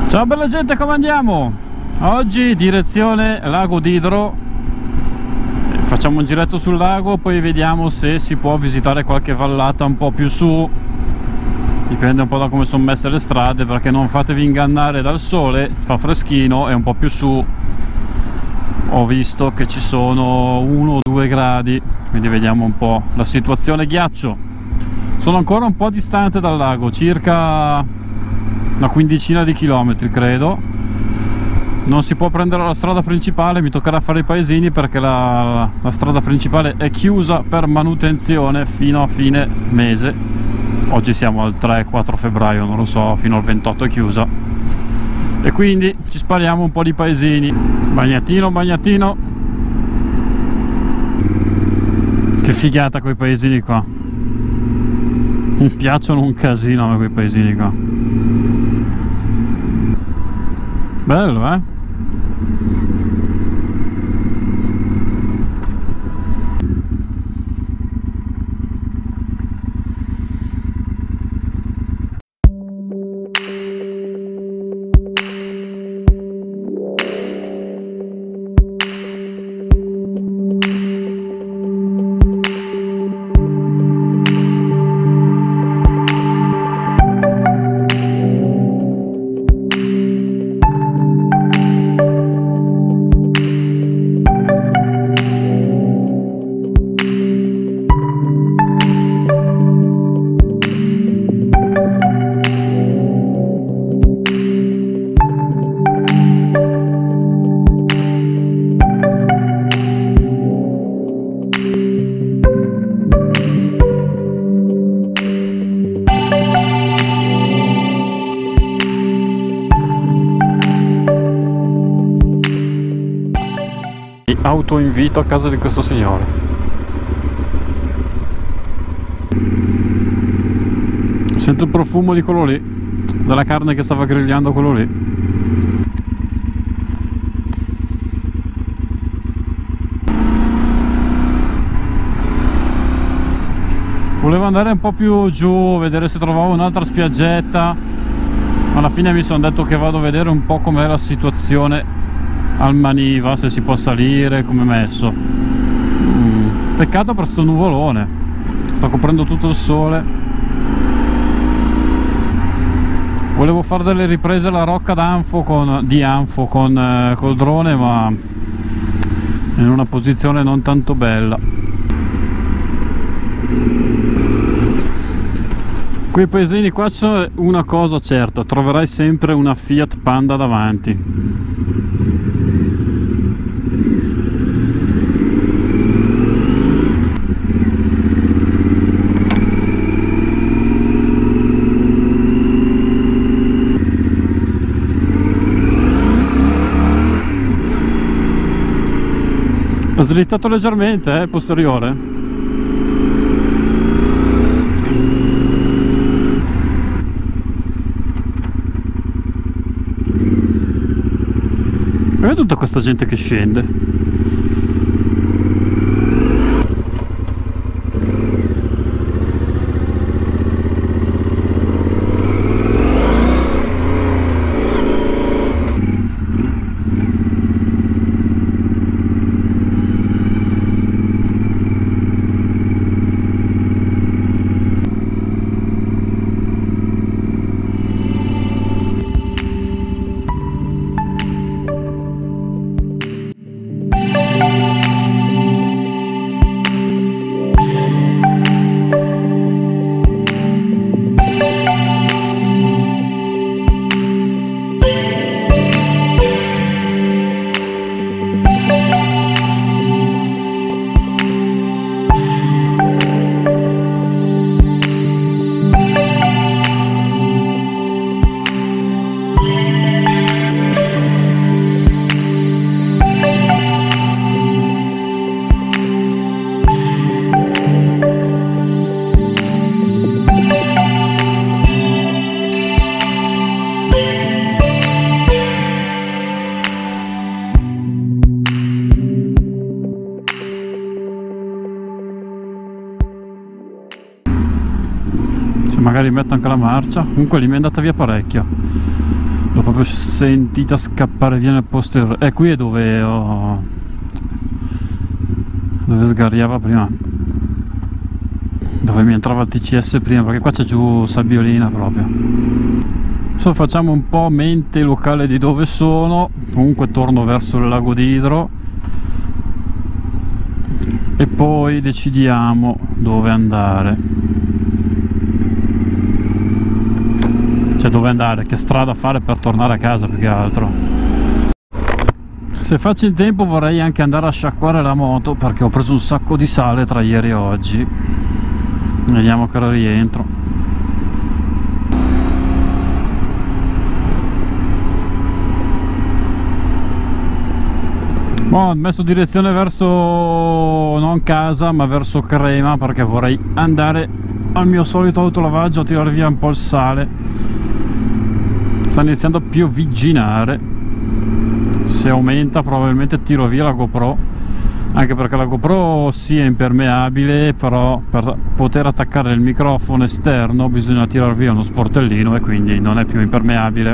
Ciao bella gente, come andiamo? Oggi direzione Lago d'Idro, facciamo un giretto sul lago, poi vediamo se si può visitare qualche vallata un po' più su. Dipende un po' da come sono messe le strade, perché non fatevi ingannare dal sole, fa freschino e un po' più su ho visto che ci sono 1 o 2 gradi, quindi vediamo un po' la situazione. Ghiaccio, sono ancora un po' distante dal lago, circa una quindicina di chilometri credo. Non si può prendere la strada principale, mi toccherà fare i paesini perché la strada principale è chiusa per manutenzione fino a fine mese. Oggi siamo al 3-4 febbraio, non lo so, fino al 28 è chiusa, e quindi ci spariamo un po' di paesini. Bagnatino, Bagnatino, che figata quei paesini qua, mi piacciono un casino a me quei paesini qua. Bello, eh? Autoinvito a casa di questo signore. Sento il profumo di quello lì, della carne che stava grigliando quello lì. Volevo andare un po' più giù, vedere se trovavo un'altra spiaggetta, ma alla fine mi sono detto che vado a vedere un po' com'è la situazione al Maniva, se si può salire, come è messo. Peccato per sto nuvolone, sta coprendo tutto il sole. Volevo fare delle riprese alla rocca di Anfo col drone, ma in una posizione non tanto bella. Quei paesini qua c'è una cosa certa, troverai sempre una Fiat Panda davanti. Ha slittato leggermente, posteriore. E tutta questa gente che scende. Magari metto anche la marcia. Comunque lì mi è andata via parecchio. l'ho proprio sentita scappare via nel posteriore. Qui è dove dove sgarriava prima, dove mi entrava il TCS prima, perché qua c'è giù sabbiolina proprio. Adesso facciamo un po' mente locale di dove sono. Comunque torno verso il lago d'Idro e poi decidiamo dove andare, cioè dove andare, che strada fare per tornare a casa più che altro. Se faccio in tempo vorrei anche andare a sciacquare la moto, perché ho preso un sacco di sale tra ieri e oggi. Vediamo che ora rientro. Ho messo direzione verso non casa ma verso Crema, perché vorrei andare al mio solito autolavaggio a tirare via un po' il sale. Sta iniziando a piovigginare. Se aumenta probabilmente tiro via la GoPro, anche perché la GoPro sì è impermeabile, però per poter attaccare il microfono esterno bisogna tirare via uno sportellino e quindi non è più impermeabile.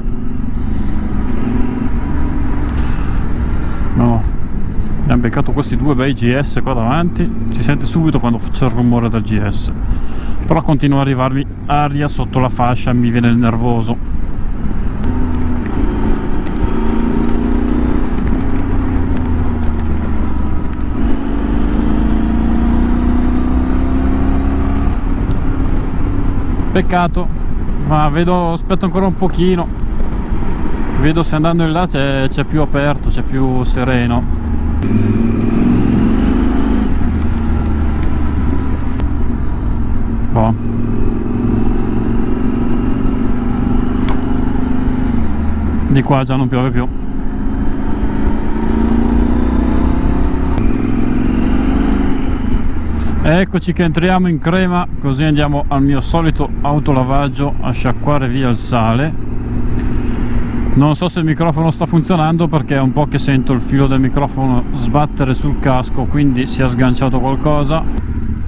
No, abbiamo beccato questi due bei GS qua davanti, si sente subito quando c'è il rumore del GS, però continua ad arrivarmi aria sotto la fascia, mi viene il nervoso. Peccato, ma vedo, aspetto ancora un pochino, vedo se andando in là c'è più aperto, c'è più sereno. Oh. Di qua già non piove più. Eccoci che entriamo in Crema, così andiamo al mio solito autolavaggio a sciacquare via il sale. Non so se il microfono sta funzionando, perché è un po' che sento il filo del microfono sbattere sul casco, quindi si è sganciato qualcosa.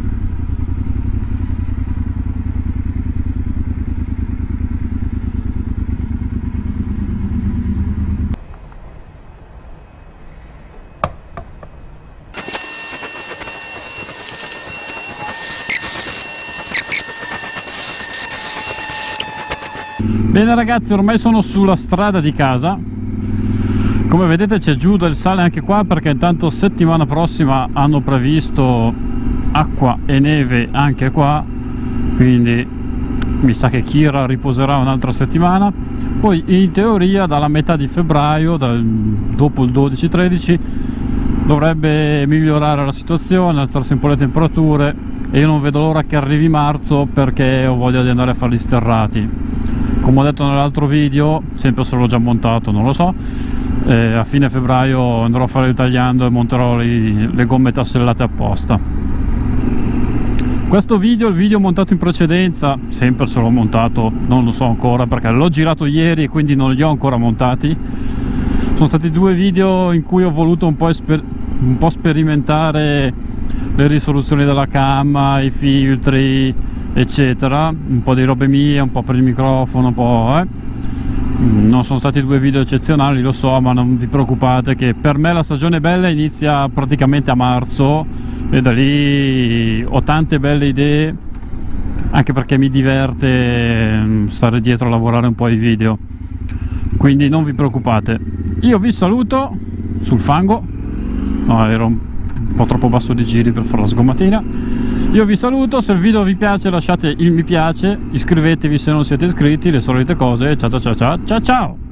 Bene ragazzi, ormai sono sulla strada di casa. Come vedete c'è giù del sale anche qua, perché intanto settimana prossima hanno previsto acqua e neve anche qua, quindi mi sa che Kira riposerà un'altra settimana. Poi in teoria dalla metà di febbraio, dopo il 12-13, dovrebbe migliorare la situazione, alzarsi un po' le temperature, e io non vedo l'ora che arrivi marzo, perché ho voglia di andare a fare gli sterrati. Come ho detto nell'altro video, sempre se l'ho già montato non lo so, a fine febbraio andrò a fare il tagliando e monterò le gomme tassellate apposta. Questo video, il video montato in precedenza, sempre se l'ho montato non lo so ancora, perché l'ho girato ieri e quindi non li ho ancora montati. Sono stati due video in cui ho voluto un po' sperimentare le risoluzioni della cam, i filtri eccetera, un po' di robe mie, un po' per il microfono, un po'. Non sono stati due video eccezionali, lo so, ma non vi preoccupate che per me la stagione bella inizia praticamente a marzo, e da lì ho tante belle idee, anche perché mi diverte stare dietro a lavorare un po' ai video, quindi non vi preoccupate. Io vi saluto sul fango, no, ero un po' troppo basso di giri per fare la sgommatina. Io vi saluto, se il video vi piace lasciate il mi piace, iscrivetevi se non siete iscritti, le solite cose. Ciao ciao ciao ciao ciao ciao!